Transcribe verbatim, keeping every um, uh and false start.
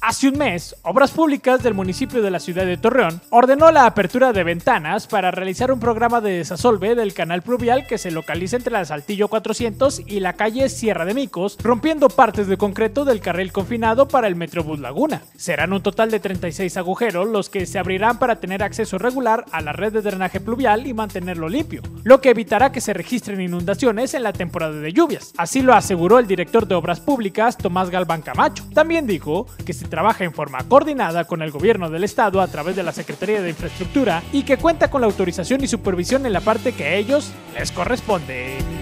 Hace un mes, Obras Públicas del municipio de la ciudad de Torreón ordenó la apertura de ventanas para realizar un programa de desasolve del canal pluvial que se localiza entre la Saltillo cuatrocientos y la calle Sierra de Micos, rompiendo partes de concreto del carril confinado para el Metrobús Laguna. Serán un total de treinta y seis agujeros los que se abrirán para tener acceso regular a la red de drenaje pluvial y mantenerlo limpio, lo que evitará que se registren inundaciones en la temporada de lluvias. Así lo aseguró el director de Obras Públicas, Tomás Galván Camacho. También dijo que se trabaja en forma coordinada con el gobierno del estado a través de la Secretaría de Infraestructura y que cuenta con la autorización y supervisión en la parte que a ellos les corresponde.